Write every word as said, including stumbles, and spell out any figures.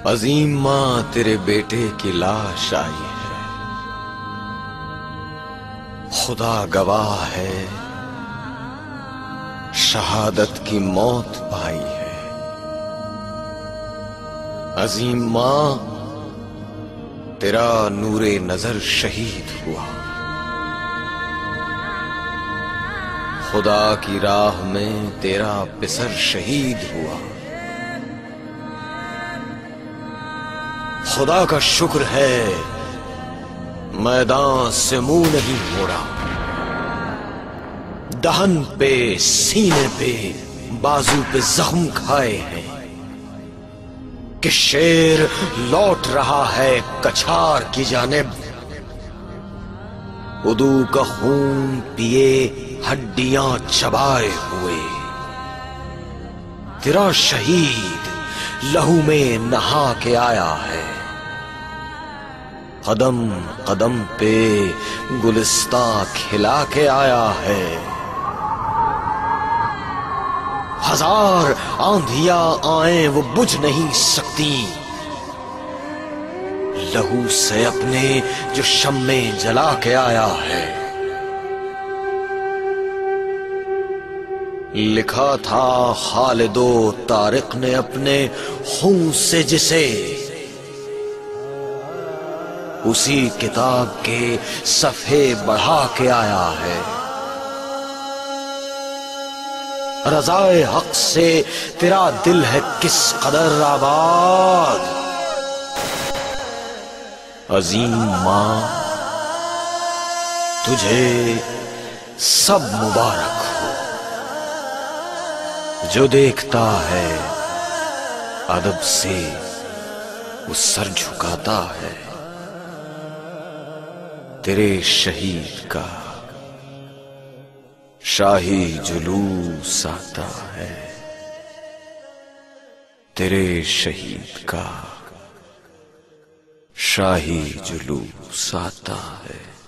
عظیم ماں تیرے بیٹے کی لاش آئی ہے، خدا گواہ ہے شہادت کی موت پائی ہے۔ عظیم ماں تیرا نور نظر شہید ہوا، خدا کی راہ میں تیرا پسر شہید ہوا۔ خدا کا شکر ہے میدان سے منہ نہیں موڑا، دہن پہ، سینے پہ، بازو پہ زخم کھائے ہیں کہ شیر لوٹ رہا ہے کچھار کی جانب، عدو کا خون پیے ہڈیاں چبائے ہوئے۔ تیرا شہید لہو میں نہا کے آیا ہے، قدم قدم پہ گلستاں کھلا کے آیا ہے۔ ہزار آندھیاں آئیں وہ بجھ نہیں سکتی لہو سے اپنے جو شمع جلا کے آیا ہے۔ لکھا تھا خالد و طارق نے اپنے خون سے جسے، اسی کتاب کے صفحے بڑھا کے آیا ہے۔ رضائے حق سے تیرا دل ہے کس قدر آباد، عظیم ماں تجھے سب مبارک ہو۔ جو دیکھتا ہے ادب سے وہ سر جھکاتا ہے، تیرے شہید کا شاہی جلوس آتا ہے، تیرے شہید کا شاہی جلوس آتا ہے۔